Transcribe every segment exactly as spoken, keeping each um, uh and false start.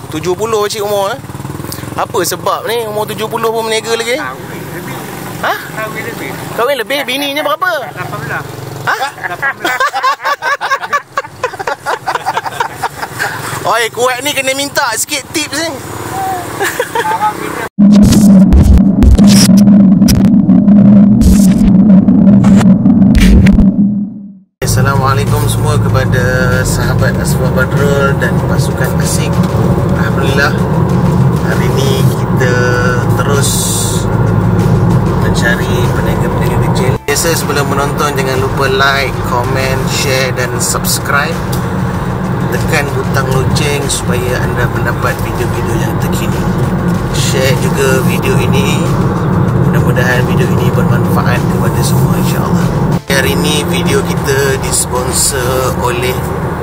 tujuh puluh cik umur eh. Apa sebab ni umur tujuh puluh pun berniaga lagi? Kahwin lebih. Ha? Kahwin lebih. Kahwin lebih? Bininya berapa? lapan belas. Ha? lapan belas. Oi, kuat ni kena minta sikit tips ni. Orang kita Assalamualaikum semua kepada sahabat Aswa Badrul dan pasukan Asik. Alhamdulillah, hari ni kita terus mencari peniaga-peniaga kecil. Biasa sebelum menonton jangan lupa like, komen, share dan subscribe. Tekan butang loceng supaya anda mendapat video-video yang terkini. Share juga video ini. Mudah-mudahan video ini bermanfaat kepada semua, insya-Allah. Hari ini video kita disponsor oleh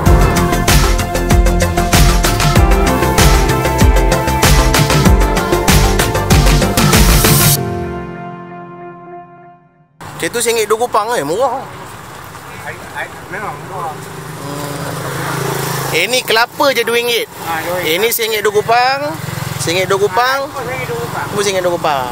Cik tu singgit dua kupang eh, murah. memang murah. Hmm. Eh ni kelapa je dua ringgit. Ha, dua Eh ni singgit dua kupang. Singgit dua kupang. Mu singgit dua kupang.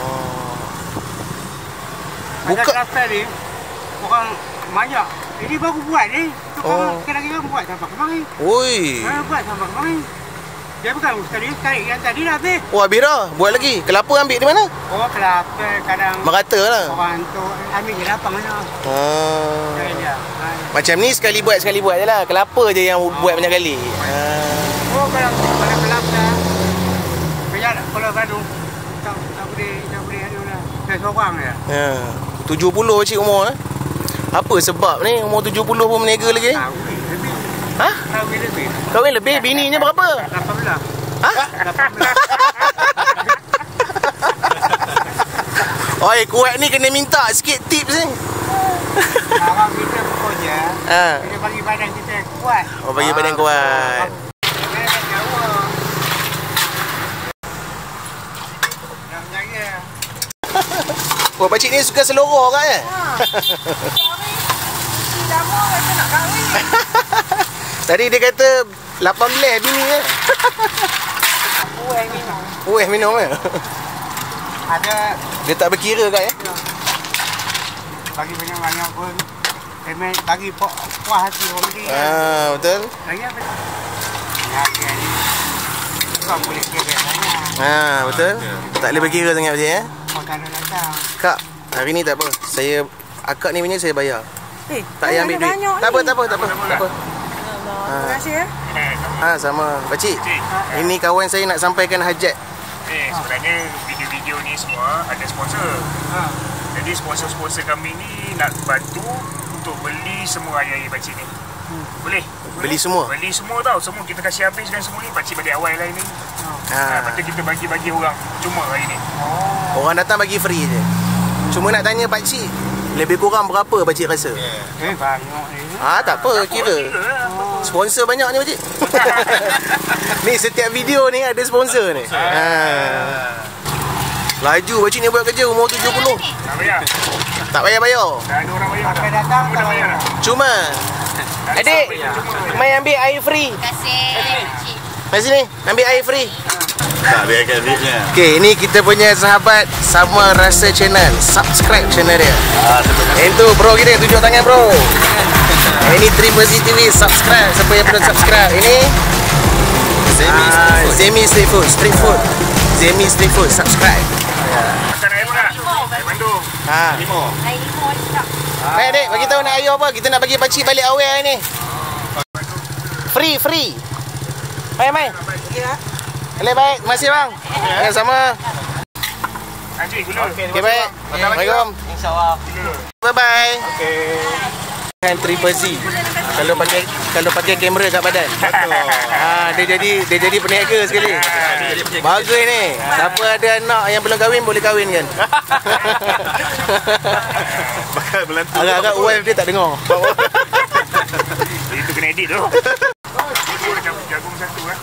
Buka Buka kelapa ni orang banyak. Ini baru buat ni. Oh. Kira-kira buat sampai kemarin. Oi. Ha, buat sampai kemarin. Dia bukan sekali sekali yang tadi dah habis. Oh habis dah. Buat lagi. Kelapa ambil di mana? Oh kelapa kadang Merata lah. orang tu ambil je lapang mana. Ah. Dia dia. Ha. Macam ni sekali buat sekali buat je lah. Kelapa je yang buat banyak kali. Ah. Oh kalau kalau kelapa kaya kalau baru tak tak boleh tak boleh ada lah. Saya seorang je. Ya. tujuh puluh cik umur eh. Apa sebab ni umur tujuh puluh pun berniaga lagi? Kahwin lebih. Ha? Kahwin lebih. Kahwin lebih? Bininya berapa? lapan belas. Ha? lapan belas. Oi, kuat ni kena minta sikit tips ni. Orang kita bekerja. Ha. Kita bagi badan kita kuat. Oh, bagi badan kuat. Oh, pakcik ni suka seloroh kan eh? Ha. Sorry. Si lama kata nak kahwin. Tadi dia kata lapan belas bini eh. Kuat minum. Oh, eh minum eh. Ada Dia tak berkira kan eh? bagi banyak-banyak pun. Memang bagi puas hati orang dia. Ah, betul. Lagi apa? Ya, dia ni. Kau boleh kira banyak. Ah, betul. Tak boleh berkira sangat pakcik eh. Kau tak ada datang. Kak, hari ni tak apa. Saya akak ni punya saya bayar. Eh, Tak payah ambil duit. Tak apa, tak apa, tak apa. Tak apa. Terima kasih ya. Ha, sama. Pakcik, ini kawan saya nak sampaikan hajat. Eh, sebenarnya video-video ni semua ada sponsor. Ha. Jadi sponsor-sponsor kami ni nak bantu untuk beli semua air-air pakcik ni. Boleh? Beli semua. Beli semua tau. Semua kita kasih habiskan semua ni. Pakcik balik awal lah ini. Ha. Ha. Lepas tu kita bagi-bagi orang cuma hari ni. Orang datang bagi free je. Cuma nak tanya pakcik, lebih kurang berapa pakcik rasa? Eh, banyak ni. Ah, tak apa, kira. Sponsor banyak ni pakcik. Ni setiap video ni ada sponsor ni. Ha. Laju pakcik ni buat kerja umur tujuh puluh. Tak payah. Tak payah bayar. Dah ada orang bayar. Sampai datang Semua dah bayar dah. Cuma adik, mai ambil air free. Terima kasih. Cik. Mari sini, ambil air free. Tak biarkan duitnya. Okey, ini kita punya sahabat Sama Rasa Channel. Subscribe channel dia. Ah, terima kasih. Itu bro kita tunjuk tangan bro. Ini Triple Z T V, subscribe. Siapa yang belum subscribe? Ini Zemi ah, Street Food. Zemi Street Food, Street Food. Zemi Street Food, subscribe. Makan air mana? Air Bandung. Ha. Lima. Air limau ni tak. Baik adik, bagi tahu nak air apa? Kita nak bagi pakcik balik awal ni. Free, free. Mai mai. Ya. Boleh baik, terima kasih bang. Ya, sama. Pakcik, gula. Okey baik. Assalamualaikum. InsyaAllah. Bye bye. Okey. Kan Triple Z. Kalau pakai kalau pakai kamera kat badan. Ha, dia jadi dia jadi peniaga sekali. Bagus ni. Siapa ada anak yang belum kahwin boleh kahwin kan. Bakal belantu. Agak-agak wife dia tak dengar. Itu kena edit tu. Dua jagung, jagung satu kan.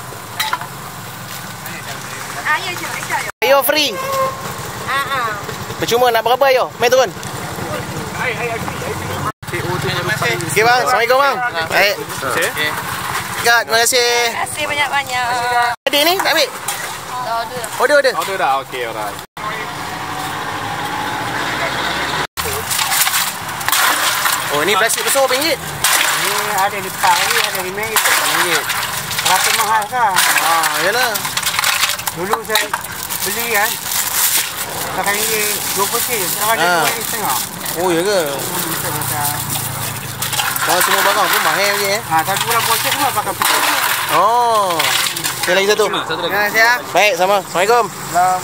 Air je, air je. Ayo free. Ha ah. Percuma nak berapa ayo? Mai turun. Air, air, air. Terima kasih. Okey bang, assalamualaikum bang. Baik. Okey. Kak, terima kasih. Terima kasih banyak-banyak. Adik ni, nak ambil? Dah order dah. Order, order. Order dah. Okey, alright. Oh, ni plastik besar berapa ringgit? Ni ada lipat lagi, ada lima ringgit. Ringgit. Berapa mahal kan? Ah, yalah. Dulu saya beli kan. Sekarang ni dua puluh sen. Sekarang ni Ah. dua ringgit setengah. Oh, ya ke? Macam-macam. Kalau semua barang pun mahal je eh. Ha, tapi orang bocor semua pakai putih ni. Oh. Saya lagi satu. Satu lagi. Terima kasih. Baik, sama. Assalamualaikum. Salam.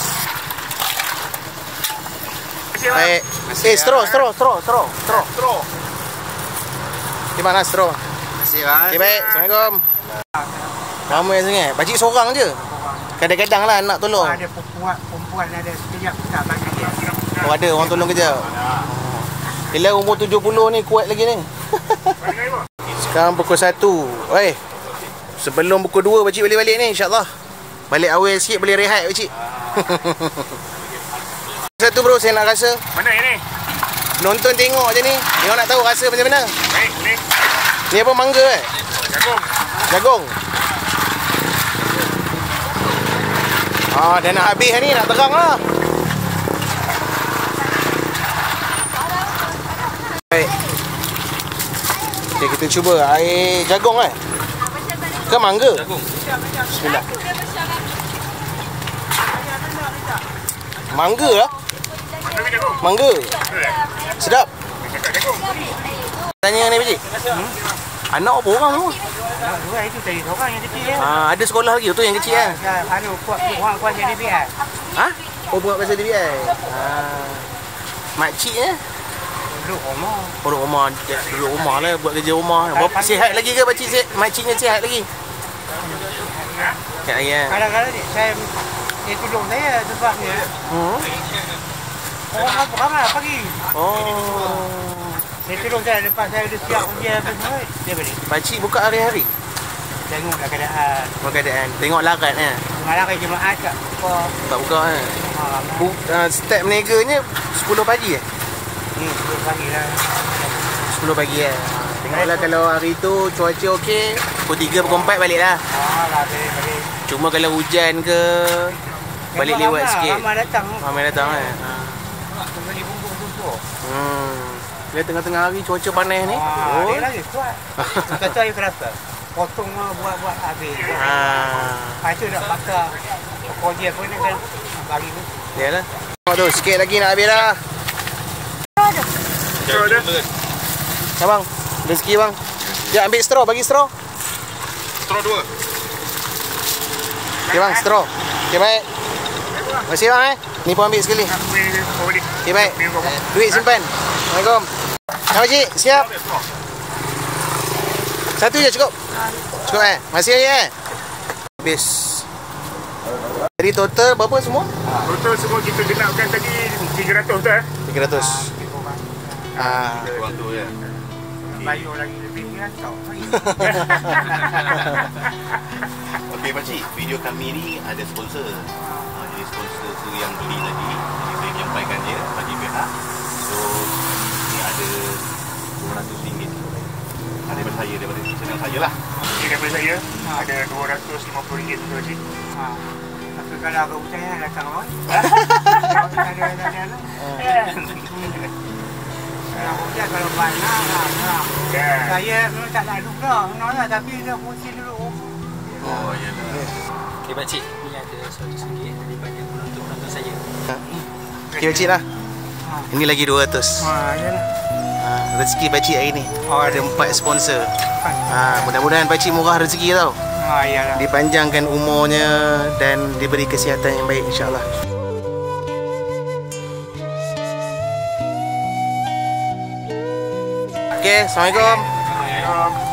Baik. Eh, straw, straw, straw, straw, straw. Straw. Di mana straw? Terima kasih, Ran. Okey, baik. Assalamualaikum. Ramai sangat. Pakcik seorang je. Kadang-kadang lah nak tolong. Ada perempuan, perempuan ada sekejap tak bagi dia. Oh, ada orang tolong kejap. Bila umur tujuh puluh ni kuat lagi ni. Sekarang pukul satu. Oi. Sebelum pukul dua pakcik balik-balik ni insya-Allah. Balik awal sikit boleh rehat pakcik. Satu bro, saya nak rasa. Mana yang ni? Nonton tengok je ni. Tengok nak tahu rasa macam mana. Baik, ni. Ni apa, mangga eh? Jagung. Jagung. Ah, dah nak habis ni, nak terang lah. Baik. Okay, kita cuba air jagung eh. Ke mangga? Jagung. Bismillah. Mangga lah. Mana jagung? Mangga. Betul eh? Sedap. Cakap jagung. Tanya ni pakcik. Hmm? Anak apa orang semua? Ah, dua itu tadi seorang yang kecil ya. Ah, ada sekolah lagi tu yang kecil kan? Ya, anu kuat kuat kuat jadi biar. Ha? Oh, buat pasal D B I. Ah. Makcik eh? Duduk rumah. Oh, duduk rumah. Duduk rumah lah buat kerja rumah. Berapa sihat lagi ke pakcik sihat? Makciknya sihat lagi? Sihat lagi eh? Kadang-kadang ni saya dia tolong saya sebabnya Hmm? orang apa ramai pagi. Oh. Dia tolong saya lepas saya dah siap ujian apa semua dia balik. Pakcik buka hari-hari? Tengoklah keadaan. Buat keadaan. Tengok larat eh? Malam ke Jumaat kat buka. Tak buka eh? Ha, Bu, uh, step meneganya sepuluh pagi eh? ni sepuluh pagi lah. sepuluh pagi eh? Tengoklah kalau hari tu cuaca okey, pukul tiga, pukul empat balik lah. Ha, lah balik balik. Cuma kalau hujan ke, balik Memang lewat ramai, sikit. Ramai datang. Ramai datang eh? Ha. Beli bumbu-bumbu. Hmm. Bila tengah-tengah hari cuaca panas ni. Ha, Oh. dia lagi kuat. Kata air kerasa. Potong lah buat-buat habis. Ha. Ha, itu nak bakar. Kerja pun ni kan bagi ni. Yalah. Tengok tu, sikit lagi nak habis dah. Straw dah. Abang, rezeki bang. Ya, ambil straw, bagi straw. Straw dua. Okey bang, straw. Okey baik. Terima kasih bang eh. Ni pun ambil sekali. Okey baik. Duit simpan. Assalamualaikum. Apa cik? Siap? Satu je cukup? Cukup eh? Masih lagi eh? Habis. Jadi total berapa semua? Total semua kita genapkan tadi tiga ratus tu eh. tiga ratus. Ah. Orang tu ya. Bayar lagi lebih kan kau. Okey pakcik, video kami ni ada sponsor. Uh, jadi sponsor tu yang beli tadi, jadi saya nyampaikan dia bagi pihak. So ni ada dua ratus ringgit. Ada daripada saya, daripada channel saya lah. Ini daripada saya ada dua ratus lima puluh ringgit tu Cik. Ha. Tapi kalau aku percaya datang awak. Kalau tak ada tak ada lah. Kalau aku percaya kalau banyak lah. Ya. Saya memang tak nak duga. Menolak tapi dah fungsi dulu. Oh iyalah. Okey pakcik, ni ada seratus ringgit daripada penonton-penonton saya. Okey pakcik lah. Ini lagi dua ratus. Ha, yalah. Ha, rezeki pakcik hari ni. Oh, Ada empat sponsor. Ha, mudah-mudahan pakcik murah rezeki tau. Ha, yalah. Dipanjangkan umurnya dan diberi kesihatan yang baik insya-Allah. Okey, Assalamualaikum.